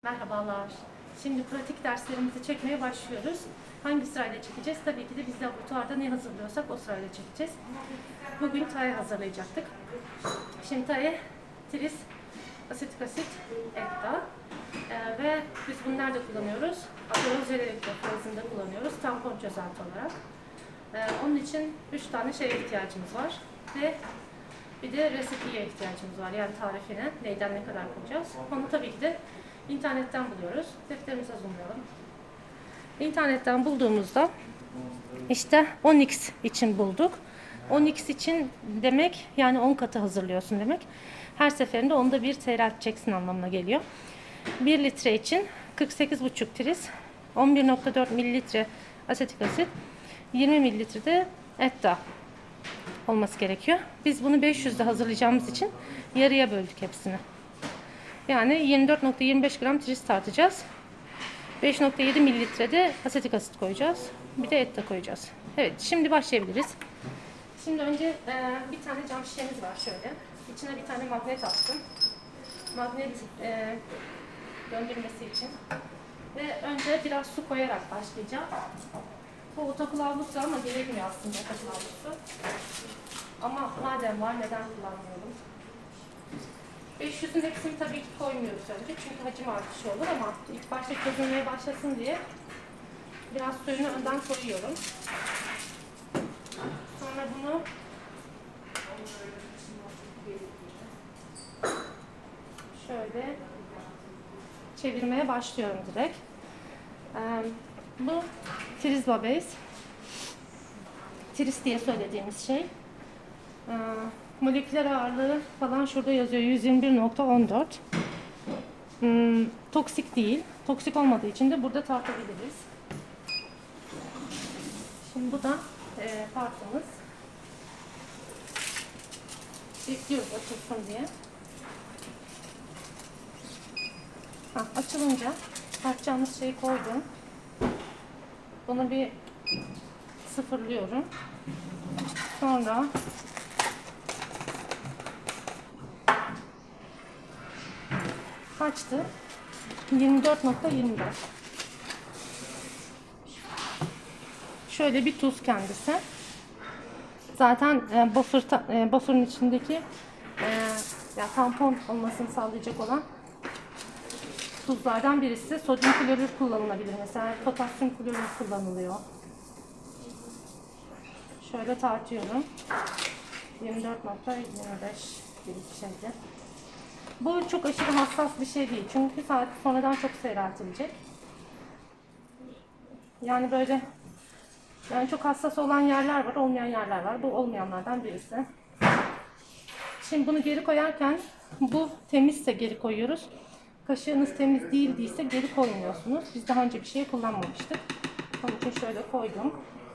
Merhabalar. Şimdi pratik derslerimizi çekmeye başlıyoruz. Hangi sırayla çekeceğiz? Tabii ki de biz laboratuvarda ne hazırlıyorsak o sırayla çekeceğiz. Bugün TAE hazırlayacaktık. Şimdi TAE, tris, asetik asit, etta. Ve biz bunu nerede kullanıyoruz? Aerozol elektroforezinde kullanıyoruz. Tampon çözelti olarak. Onun için 3 tane şeye ihtiyacımız var. Ve bir de reseptiye ihtiyacımız var. Yani tarifine, neyden ne kadar koyacağız. Onu tabii ki de İnternetten buluyoruz. Defterimize zoomlayalım. İnternetten bulduğumuzda işte 10x için bulduk. 10x için demek yani 10 katı hazırlıyorsun demek. Her seferinde onda bir seyrelteceksin anlamına geliyor. 1 litre için 48,5 tris, 11,4 mililitre asetik asit, 20 mililitre de etta olması gerekiyor. Biz bunu 500'de hazırlayacağımız için yarıya böldük hepsini. Yani 24,25 gram tris tartacağız. 5,7 mililitre de asetik asit koyacağız. Bir de etta koyacağız. Evet, şimdi başlayabiliriz. Şimdi önce bir tane cam şişemiz var şöyle. İçine bir tane magnet attım. Magnet döndürmesi için. Ve önce biraz su koyarak başlayacağım. Bu otoklavlusu ama gerekmiyor aslında otoklavlusu. Ama madem var neden kullanmıyorum? 500'ün hepsini tabii ki koymuyoruz önce çünkü hacim artışı olur ama ilk başta çözülmeye başlasın diye biraz suyunu önden koyuyorum. Sonra bunu şöyle çevirmeye başlıyorum direkt. Bu tris base. Tris diye söylediğimiz şey. Moleküler ağırlığı falan şurada yazıyor 121,14. Toksik değil. Toksik olmadığı için de burada tartabiliriz. Şimdi bu da tartımız. Bekliyoruz açılsın diye. Açılınca tartacağımız şeyi koydum. Bunu bir sıfırlıyorum. Sonra kaçtı? 24,24. Şöyle bir tuz kendisi. Zaten buffer'ın içindeki yani tampon olmasını sağlayacak olan tuzlardan birisi. Sodyum klorür kullanılabilir. Mesela potasyum klorür kullanılıyor. Şöyle tartıyorum. 24,25 gibi bir şeydi. Bu çok aşırı hassas bir şey değil. Çünkü saat sonradan çok seyreltilecek. Yani böyle çok hassas olan yerler var, olmayan yerler var. Bu olmayanlardan birisi. Şimdi bunu geri koyarken bu temizse geri koyuyoruz. Kaşığınız temiz değildiyse geri koymuyorsunuz. Biz daha önce bir şey kullanmamıştık. Onun için şöyle koydum.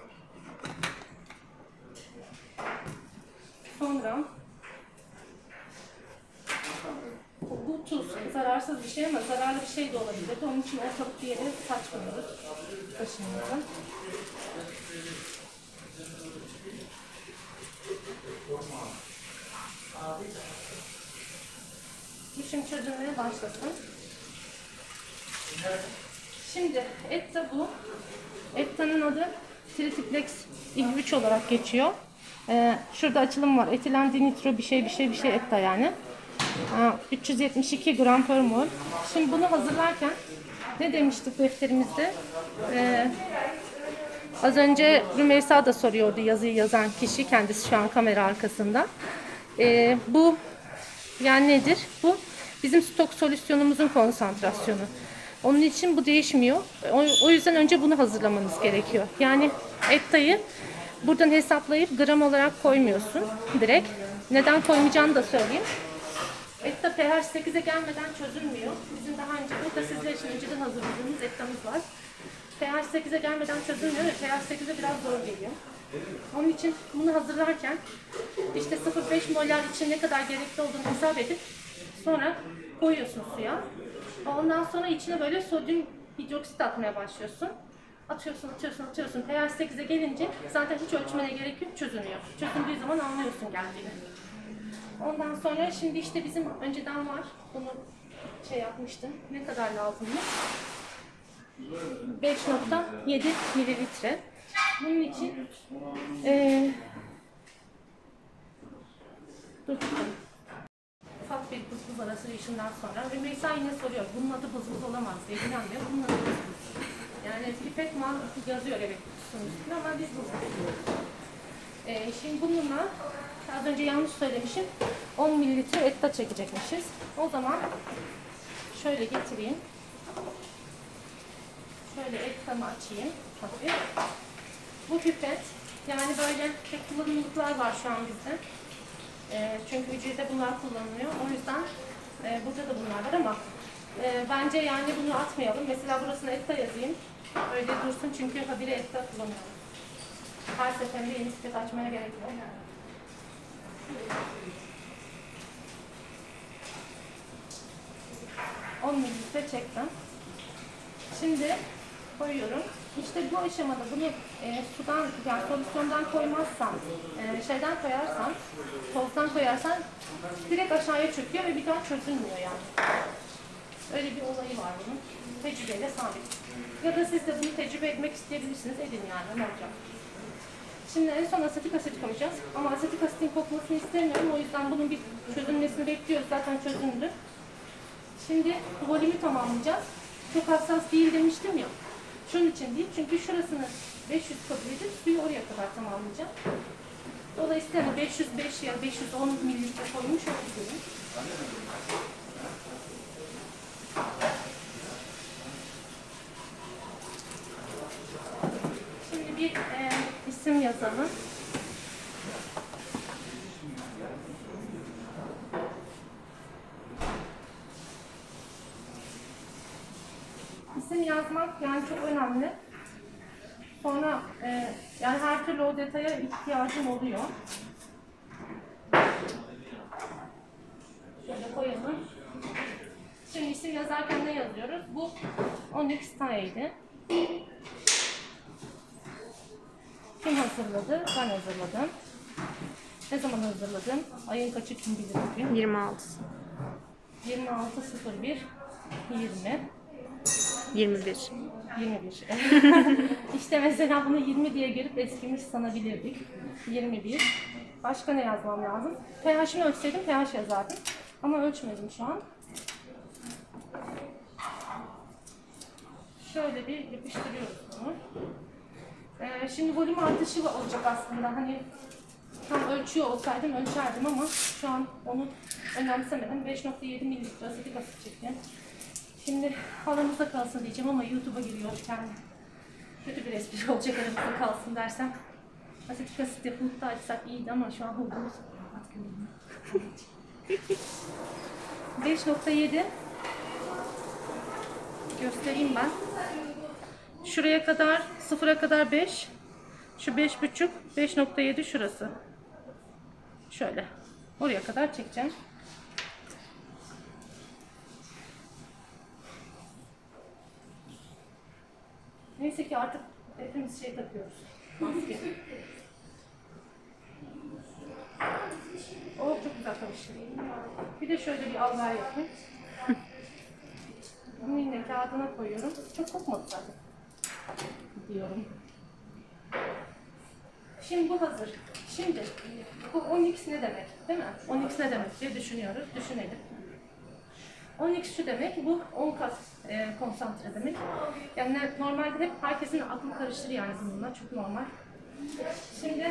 Sonra bu tuz zararsız bir şey ama zararlı bir şey de olabilir. Onun için ortalık bir yere saçmıyoruz kaşığımızı. Bu şimdi çözülmeye başlasın. Şimdi etta bu. Etta'nın adı tritiplex ig3 olarak geçiyor. Şurada açılım var. Etilen dinitro bir şey etta yani. 372 gram per mol. Şimdi bunu hazırlarken ne demiştik defterimizde? Az önce Rümeysa da soruyordu yazıyı yazan kişi. Kendisi şu an kamera arkasında. Bu yani nedir? Bu bizim stok solüsyonumuzun konsantrasyonu. Onun için bu değişmiyor. O yüzden önce bunu hazırlamanız gerekiyor. Yani ettayı buradan hesaplayıp gram olarak koymuyorsun direkt. Neden koymayacağını da söyleyeyim. Etta pH 8'e gelmeden çözülmüyor. Bizim daha önce burada sizler için önceden hazırladığımız ettamız var. pH 8'e gelmeden çözülmüyor ve pH 8'e biraz zor geliyor. Onun için bunu hazırlarken işte 0,5 molar için ne kadar gerekli olduğunu hesap edip sonra koyuyorsun suya. Ondan sonra içine böyle sodyum hidroksit atmaya başlıyorsun. Atıyorsun. pH 8'e gelince zaten hiç ölçmene gerek yok, çözünüyor. Çözündüğü zaman anlıyorsun geldiğini. Ondan sonra şimdi işte bizim önceden var. Bunu şey yapmıştım. Ne kadar lazımdı? 5,7 mililitre. Bunun için dur bakalım. Ufak bir bız bız arası işinden sonra Rümeysa yine soruyor. Bunun adı bız bız olamaz diye. İnanmıyor. Bunun adı bız bız. Yani pipet mal yazıyor evet kutusunun üstünde ama biz bız bız diyoruz. Şimdi bununla az önce yanlış söylemişim. 10 mililitre etta çekecekmişiz. O zaman şöyle getireyim. Şöyle ettamı açayım. Hafif. Bu pipet yani böyle tek kullanımlıklar var şu an bizde. Çünkü hücrede bunlar kullanılıyor. O yüzden burada da bunlar var ama bence yani bunu atmayalım. Mesela burasına etta yazayım. Öyle dursun çünkü habire etta kullanıyorum. Her seferinde yeni pipet açmaya gerek yok. 10 mililitre çektim. Şimdi koyuyorum. İşte bu aşamada bunu sudan, yani solüsyondan koymazsan, şeyden koyarsan, tozdan koyarsan direkt aşağıya çöküyor ve bir daha çözülmüyor yani. Öyle bir olayı var bunun. Tecrübeyle sabit. Ya da siz de bunu tecrübe etmek isteyebilirsiniz. Edin yani, ne olacak? Şimdi en son asetik asit koyacağız. Ama asetik asitin kokmasını istemiyorum. O yüzden bunun bir çözülmesini bekliyoruz. Zaten çözüldü. Şimdi volümü tamamlayacağız. Çok hassas değil demiştim ya. Şunun için değil. Çünkü şurasını 500 kabul edip suyu oraya kadar tamamlayacağım. Dolayısıyla 505 ya 510 mililitre koymuş olabilirim. Şimdi bir isim yazalım. İsim yazmak yani çok önemli. Sonra yani her türlü o detaya ihtiyacım oluyor. Şöyle koyalım. Şimdi isim yazarken ne yazıyoruz? Bu Onyx Tae'ydi. Kim hazırladı? Ben hazırladım. Ne zaman hazırladım? Ayın kaçı kim bilir bugün? 26. 26.01 20 21. 21. İşte mesela bunu 20 diye görüp eskimiş sanabilirdik. 21. Başka ne yazmam lazım? pH'ini ölçseydim pH yazardım. Ama ölçmedim şu an. Şöyle bir yapıştırıyoruz bunu. Şimdi volüm artışı olacak aslında. Hani tam ölçüyor olsaydım ölçerdim ama şu an onu önemsemedim. 5,7 mililitre asetik asit çektim. Şimdi aramızda kalsın diyeceğim ama YouTube'a giriyor kendi. Kötü bir espri olacak aramızda kalsın dersem. Asetik asit yapılıp da açsak iyiydi ama şu an olduğumuz 5,7 göstereyim ben. Şuraya kadar, sıfıra kadar 5. Şu 5,5, 5,7 şurası. Şöyle. Oraya kadar çekeceğim. Neyse ki artık hepimiz şey takıyoruz. Maske. O çok güzel karıştı. Bir de şöyle bir alver yapayım. Bunu yine kağıdına koyuyorum. Çok kokmadı zaten. Diyorum. Şimdi bu hazır. Şimdi bu Onyx ne demek? Değil mi? Onyx ne demek diye düşünüyoruz. Düşünelim. Onyx şu demek, bu 10 kat konsantre demek. Yani normalde hep herkesin aklı karıştırır yani bununla. Çok normal. Şimdi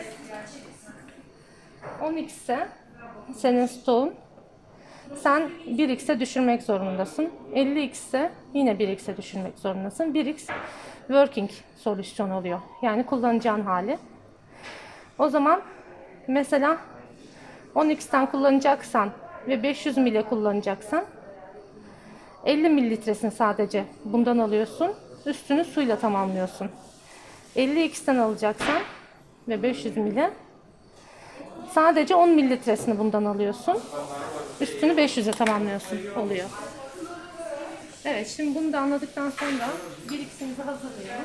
Onyx'e senin stoğun sen 1x'e düşürmek zorundasın. 50x'e yine 1x'e düşürmek zorundasın. 1x working solüsyon oluyor. Yani kullanacağın hali. O zaman mesela 10x'ten kullanacaksan ve 500 ml kullanacaksan 50 mililitresini sadece bundan alıyorsun. Üstünü suyla tamamlıyorsun. 50x'ten alacaksan ve 500 ml sadece 10 mililitresini bundan alıyorsun. Üstünü 500'e tamamlıyorsun. Oluyor. Evet, şimdi bunu da anladıktan sonra 1x'imizi hazırlayalım.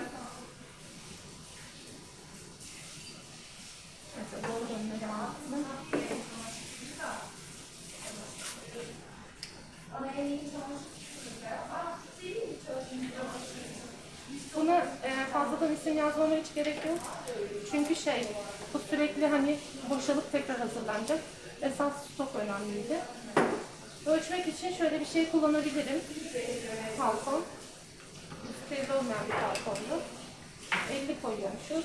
Mesela doğru önüne devam etsin. Buna fazladan isim yazmama hiç gerek yok. Çünkü bu sürekli hani boşalıp tekrar hazırlanacak. Esas stok önemliydi. Ölçmek için şöyle bir şey kullanabilirim. Tampon. Steril olmayan bir tamponlu. 50 koyuyormuşuz.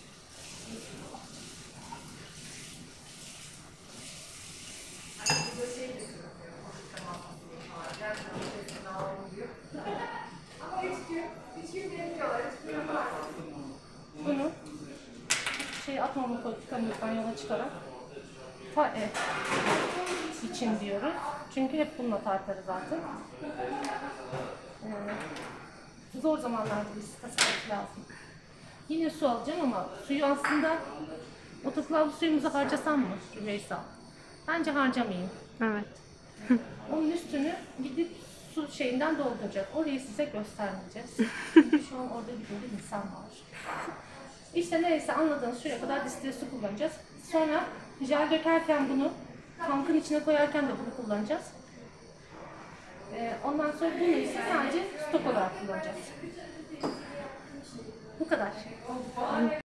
Bunu atmama politikamızdan yola çıkarak tae için diyoruz. Çünkü hep bununla tartarız zaten. Zor zamanlarda biz tasarruf lazım. Yine su alacağım ama suyu aslında otoklavlı suyumuzu harcasam mı Rümeysa? Bence harcamayayım. Evet. Onun üstünü gidip su şeyinden dolduracak. Orayı size göstermeyeceğiz. Çünkü şu an orada bir böyle insan var. İşte neyse anladığınız şuraya kadar distille su kullanacağız. Sonra jel dökerken bunu, tankın içine koyarken de bunu kullanacağız. Ondan sonra bunu ise sadece stok olarak kullanacağız. Bu kadar.